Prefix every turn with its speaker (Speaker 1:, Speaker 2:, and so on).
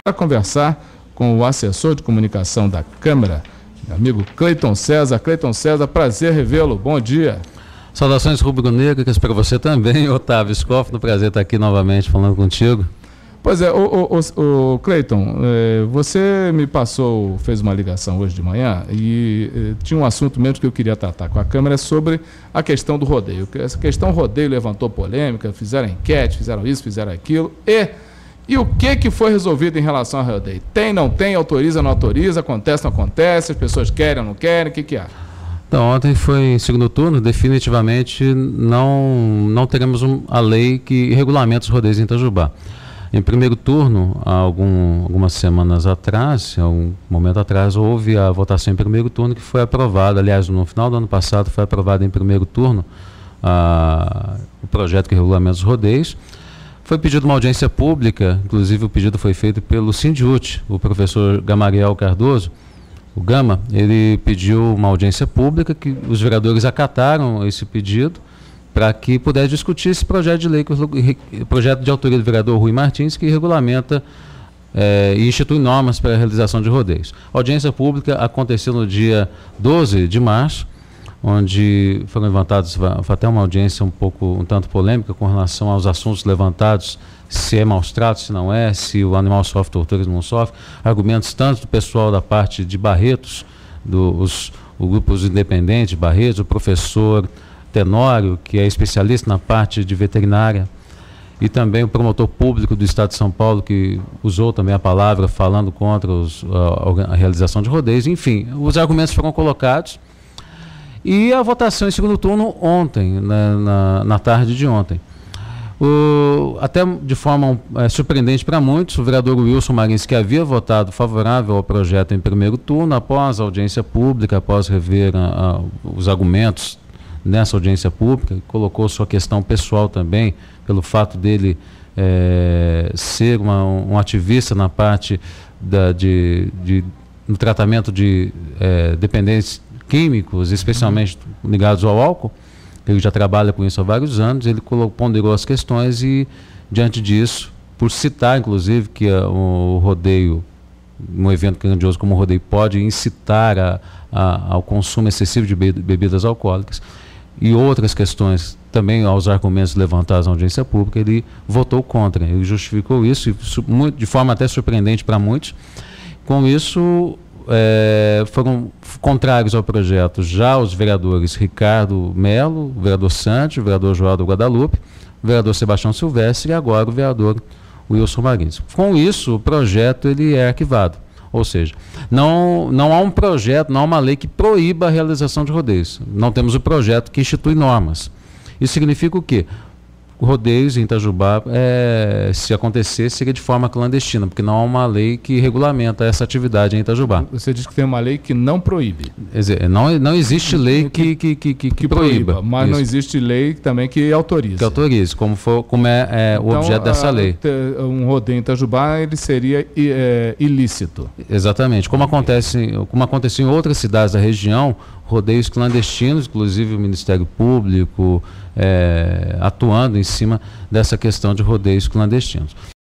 Speaker 1: para conversar com o assessor de comunicação da Câmara, meu amigo Cleiton César. Cleiton César, prazer revê-lo. Bom dia.
Speaker 2: Saudações rubro-negras para você também, Otávio Scoff. No prazer estar aqui novamente falando contigo.
Speaker 1: Pois é, o Cleiton, você me fez uma ligação hoje de manhã e tinha um assunto mesmo que eu queria tratar com a Câmara sobre a questão do rodeio. Essa questão rodeio levantou polêmica, fizeram enquete, fizeram isso, fizeram aquilo. E o que foi resolvido em relação ao rodeio? Tem, não tem, autoriza, não autoriza, acontece, não acontece, as pessoas querem ou não querem, o que há?
Speaker 2: Então, ontem foi em segundo turno, definitivamente não teremos a lei que regulamenta os rodeios em Itajubá. Em primeiro turno, há algumas semanas atrás, um momento atrás, houve a votação em primeiro turno que foi aprovada, aliás, no final do ano passado foi aprovado em primeiro turno o projeto que regulamenta os rodeios. Foi pedido uma audiência pública, inclusive o pedido foi feito pelo Sindiúti, o professor Gamariel Cardoso, o Gama, ele pediu uma audiência pública, que os vereadores acataram esse pedido, para que pudesse discutir esse projeto de lei, projeto de autoria do vereador Rui Martins, que regulamenta e institui normas para a realização de rodeios. A audiência pública aconteceu no dia 12 de março, onde foram levantados, foi até uma audiência um tanto polêmica com relação aos assuntos levantados, se é maus tratos, se não é, se o animal sofre tortura ou não sofre, argumentos tanto do pessoal da parte de Barretos, o grupo independentes de Barretos, o professor Tenório, que é especialista na parte de veterinária, e também o promotor público do Estado de São Paulo, que usou também a palavra falando contra a realização de rodeios. Enfim, os argumentos foram colocados e a votação em segundo turno ontem, na tarde de ontem. Até de forma surpreendente para muitos, o vereador Wilson Marins, que havia votado favorável ao projeto em primeiro turno, após a audiência pública, após rever os argumentos nessa audiência pública, colocou sua questão pessoal também, pelo fato dele ser um ativista na parte no tratamento de dependentes químicos, especialmente ligados ao álcool. Ele já trabalha com isso há vários anos, ele ponderou as questões e, diante disso, por citar, inclusive, que o rodeio, um evento grandioso como o rodeio, pode incitar ao consumo excessivo de bebidas alcoólicas, e outras questões também aos argumentos levantados na audiência pública, ele votou contra. Ele justificou isso de forma até surpreendente para muitos. Com isso, foram contrários ao projeto já os vereadores Ricardo Melo, o vereador Santos, o vereador João do Guadalupe, o vereador Sebastião Silvestre e agora o vereador Wilson Marins. Com isso, o projeto ele é arquivado. Ou seja, não há um projeto, não há uma lei que proíba a realização de rodeios. Não temos o projeto que institui normas. Isso significa o quê? Rodeios em Itajubá, se acontecer, seria de forma clandestina, porque não há uma lei que regulamenta essa atividade em Itajubá.
Speaker 1: Você diz que tem uma lei que não proíbe.
Speaker 2: Não existe lei que proíba.
Speaker 1: Mas isso. Não existe lei também que autorize.
Speaker 2: Que autorize, como é o objeto dessa lei.
Speaker 1: Um rodeio em Itajubá, ele seria ilícito.
Speaker 2: Exatamente. Como aconteceu em outras cidades da região, rodeios clandestinos, inclusive o Ministério Público atuando em cima dessa questão de rodeios clandestinos.